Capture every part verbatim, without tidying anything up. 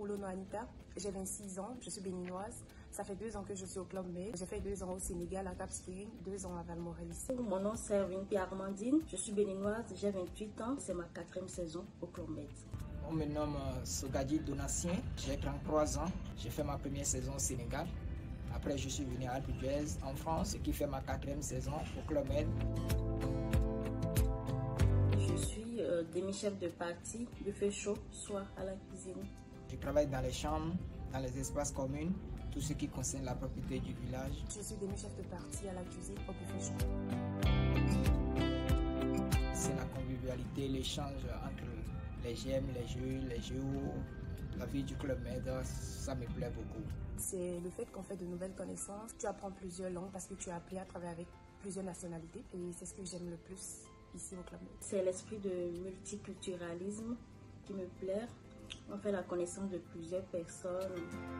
Poulono Anita, j'ai vingt-six ans, je suis béninoise. Ça fait deux ans que je suis au Club Med. J'ai fait deux ans au Sénégal, à Cap Skirring, deux ans à Valmorel. Mon nom c'est Winpie Armandine, je suis béninoise, j'ai vingt-huit ans, c'est ma quatrième saison au Club Med. On me nomme Sogadi Donatien, j'ai trente-trois ans, j'ai fait ma première saison au Sénégal. Après, je suis venu à Alpe d'Huez en France, qui fait ma quatrième saison au Club Med. Je suis euh, demi-chef de partie, buffet chaud, soit à la cuisine. Je travaille dans les chambres, dans les espaces communs, tout ce qui concerne la propriété du village. Je suis demi-chef de partie à la cuisine au buffet chaud. C'est la convivialité, l'échange entre les gemmes, les jeux, les jeux, la vie du Club Med, ça me plaît beaucoup. C'est le fait qu'on fait de nouvelles connaissances. Tu apprends plusieurs langues parce que tu as appris à travailler avec plusieurs nationalités et c'est ce que j'aime le plus ici au Club Med. C'est l'esprit de multiculturalisme qui me plaît. On fait la connaissance de plusieurs personnes.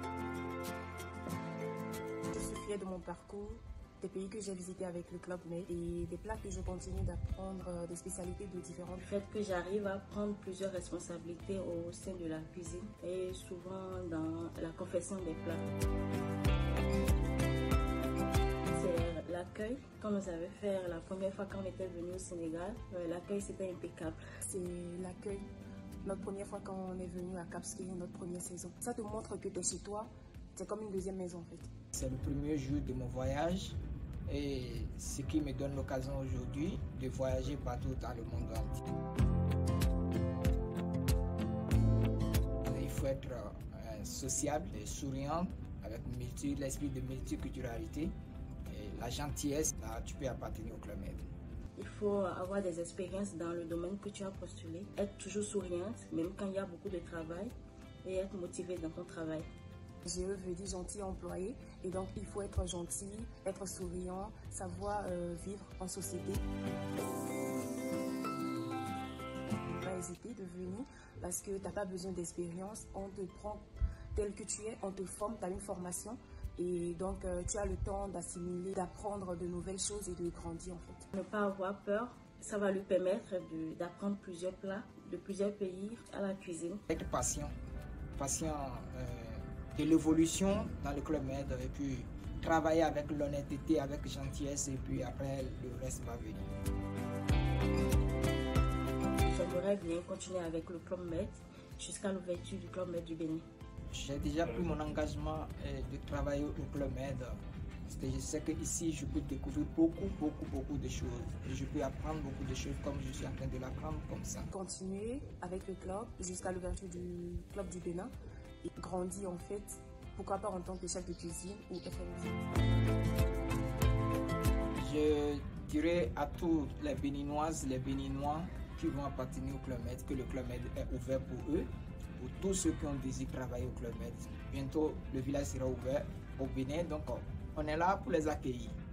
Je suis fière de mon parcours, des pays que j'ai visités avec le Club Med et des plats que je continue d'apprendre, des spécialités de différentes. Le fait que j'arrive à prendre plusieurs responsabilités au sein de la cuisine et souvent dans la confection des plats. C'est l'accueil. Quand nous avions fait la première fois quand on était venu au Sénégal, l'accueil c'était impeccable. C'est l'accueil. Notre première fois quand on est venu à Cap Skirring, notre première saison. Ça te montre que tu es chez toi, c'est comme une deuxième maison en fait. C'est le premier jour de mon voyage et ce qui me donne l'occasion aujourd'hui de voyager partout dans le monde entier. Il faut être euh, sociable et souriant avec l'esprit de multiculturalité et la gentillesse. Là, tu peux appartenir au Club Med. Il faut avoir des expériences dans le domaine que tu as postulé, être toujours souriante, même quand il y a beaucoup de travail, et être motivée dans ton travail. G E veut dire gentil employé, et donc il faut être gentil, être souriant, savoir euh, vivre en société. Ne pas hésiter de venir parce que tu n'as pas besoin d'expérience, on te prend tel que tu es, on te forme, tu as une formation. Et donc, euh, tu as le temps d'assimiler, d'apprendre de nouvelles choses et de grandir en fait. Ne pas avoir peur, ça va lui permettre d'apprendre plusieurs plats de plusieurs pays à la cuisine. Être patient, patient euh, de l'évolution dans le Club Med et puis travailler avec l'honnêteté, avec gentillesse et puis après le reste va venir. J'aimerais bien continuer avec le Club Med jusqu'à l'ouverture du Club Med du Bénin. J'ai déjà pris mon engagement de travailler au Club Med parce que je sais qu'ici je peux découvrir beaucoup, beaucoup, beaucoup de choses et je peux apprendre beaucoup de choses comme je suis en train de l'apprendre comme ça. Continuer avec le club jusqu'à l'ouverture du Club du Bénin et grandir en fait, pourquoi pas en tant que chef de cuisine ou F M V. Je dirais à tous les Béninoises, les Béninois qui vont appartenir au Club Med que le Club Med est ouvert pour eux. Pour tous ceux qui ont désiré travailler au Club Med. Bientôt, le village sera ouvert au Bénin, donc on est là pour les accueillir.